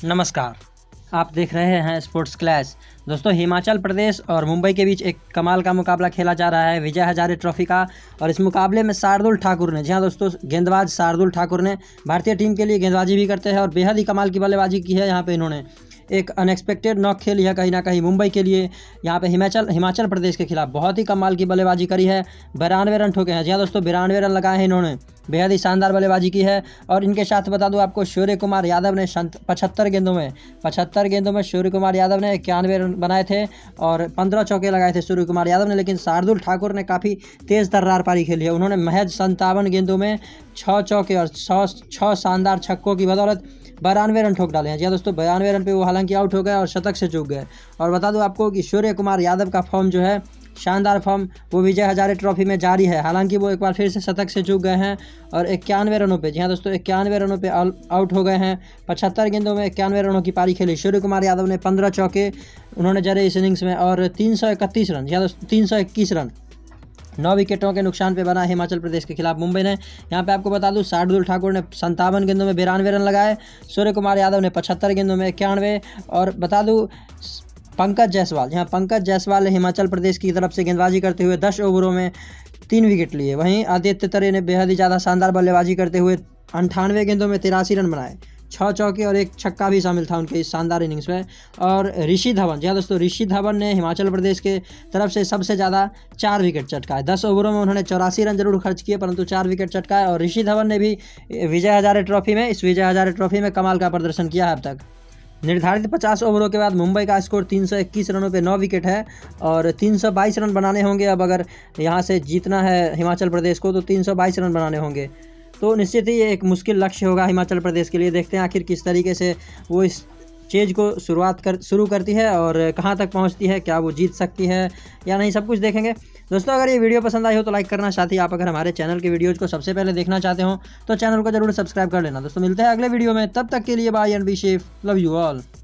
नमस्कार, आप देख रहे हैं स्पोर्ट्स क्लैश। दोस्तों, हिमाचल प्रदेश और मुंबई के बीच एक कमाल का मुकाबला खेला जा रहा है विजय हजारे ट्रॉफी का। और इस मुकाबले में शार्दुल ठाकुर ने, जी हाँ दोस्तों, गेंदबाज शार्दुल ठाकुर ने भारतीय टीम के लिए गेंदबाजी भी करते हैं और बेहद ही कमाल की बल्लेबाजी की है। यहाँ पे इन्होंने एक अनएक्सपेक्टेड नॉक खेली है कहीं ना कहीं मुंबई के लिए। यहाँ पे हिमाचल प्रदेश के खिलाफ बहुत ही कमाल की बल्लेबाजी करी है। 92 रन ठोके हैं। जी हाँ दोस्तों, 92 रन लगाए हैं इन्होंने। बेहद ही शानदार बल्लेबाजी की है। और इनके साथ बता दूं आपको, सूर्य कुमार यादव ने 75 गेंदों में सूर्य कुमार यादव ने 91 रन बनाए थे और 15 चौके लगाए थे सूर्य कुमार यादव ने। लेकिन शार्दुल ठाकुर ने काफ़ी तेज़ तर्रार पारी खेली है। उन्होंने महज 57 गेंदों में 6 चौके और 6 शानदार छक्कों की बदौलत 92 रन ठोक डाले हैं। जी हाँ दोस्तों, 92 रन पे वो हालांकि आउट हो गए और शतक से चूक गए। और बता दूं आपको कि सूर्य कुमार यादव का फॉर्म जो है, शानदार फॉर्म, वो विजय हजारे ट्रॉफी में जारी है। हालांकि वो एक बार फिर से शतक से चूक गए हैं और 91 रनों पे, जी हाँ दोस्तों, 91 रनों पे आउट हो गए हैं। 75 गेंदों में 91 रनों की पारी खेली। सूर्य कुमार यादव ने 15 चौके उन्होंने जड़े इस इनिंग्स में और 331 रन, जी हाँ दोस्तों, 321 रन 9 विकेटों के नुकसान पे बना हिमाचल प्रदेश के खिलाफ मुंबई ने। यहाँ पे आपको बता दूं, शार्दुल ठाकुर ने 57 गेंदों में 92 रन लगाए। सूर्य कुमार यादव ने 75 गेंदों में 91। और बता दूं, पंकज जायसवाल, यहाँ पंकज जायसवाल ने हिमाचल प्रदेश की तरफ से गेंदबाजी करते हुए 10 ओवरों में 3 विकेट लिए। वहीं आदित्य तरे ने बेहद ही ज़्यादा शानदार बल्लेबाजी करते हुए 98 गेंदों में 83 रन बनाए। 6 चौके और 1 छक्का भी शामिल था उनके इस शानदार इनिंग्स में। और ऋषि धवन, जी हाँ दोस्तों, ऋषि धवन ने हिमाचल प्रदेश के तरफ से सबसे ज़्यादा 4 विकेट चटकाए। 10 ओवरों में उन्होंने 84 रन जरूर खर्च किए, परंतु 4 विकेट चटकाए। और ऋषि धवन ने भी विजय हजारे ट्रॉफी में कमाल का प्रदर्शन किया है। अब तक निर्धारित 50 ओवरों के बाद मुंबई का स्कोर 321 रनों पे 9 विकेट है और 322 रन बनाने होंगे। अब अगर यहाँ से जीतना है हिमाचल प्रदेश को तो 322 रन बनाने होंगे। तो निश्चित ही ये एक मुश्किल लक्ष्य होगा हिमाचल प्रदेश के लिए। देखते हैं आखिर किस तरीके से वो इस चीज़ को शुरू करती है और कहाँ तक पहुँचती है। क्या वो जीत सकती है या नहीं, सब कुछ देखेंगे। दोस्तों, अगर ये वीडियो पसंद आई हो तो लाइक करना। साथ ही आप अगर हमारे चैनल के वीडियोज़ को सबसे पहले देखना चाहते हो तो चैनल को जरूर सब्सक्राइब कर लेना। दोस्तों, मिलते हैं अगले वीडियो में, तब तक के लिए bye and be safe, love you all.